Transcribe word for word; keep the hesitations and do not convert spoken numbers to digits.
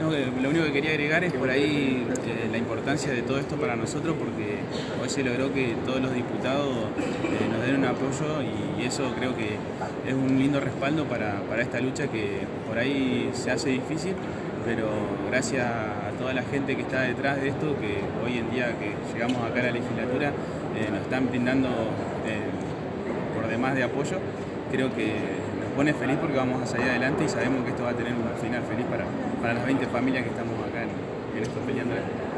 No, lo único que quería agregar es por ahí eh, la importancia de todo esto para nosotros, porque hoy se logró que todos los diputados eh, nos den un apoyo y eso creo que es un lindo respaldo para, para esta lucha que por ahí se hace difícil, pero gracias a toda la gente que está detrás de esto, que hoy en día que llegamos acá a la legislatura eh, nos están brindando eh, por demás de apoyo, creo que nos pone feliz porque vamos a salir adelante y sabemos que esto va a tener un final feliz para, para las veinte familias que estamos acá en, en esto peleando.